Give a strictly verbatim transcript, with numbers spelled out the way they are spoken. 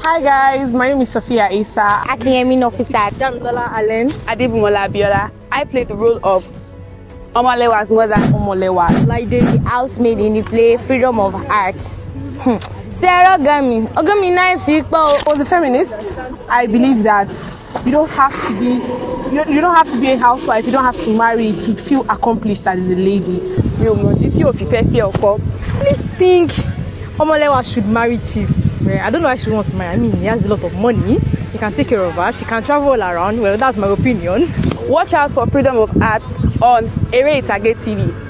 Hi guys, my name is Sophia Isa. Akinyemi Nofisa. Damilola Allen. Adebumola Abiola. I played the role of Omalewa's mother. Omolewa. Like the housemaid in the play Freedom of Arts. Hmm. Sarah Ogami. Ogami nice. I was a feminist. I believe that you don't have to be you, you don't have to be a housewife, you don't have to marry to feel accomplished as a lady. Please think Omalewa should marry Chief. I don't know why she wants to marry. I mean, he has a lot of money. He can take care of her. She can travel all around. Well, that's my opinion. Watch out for Freedom of Arts on Ere Itage T V.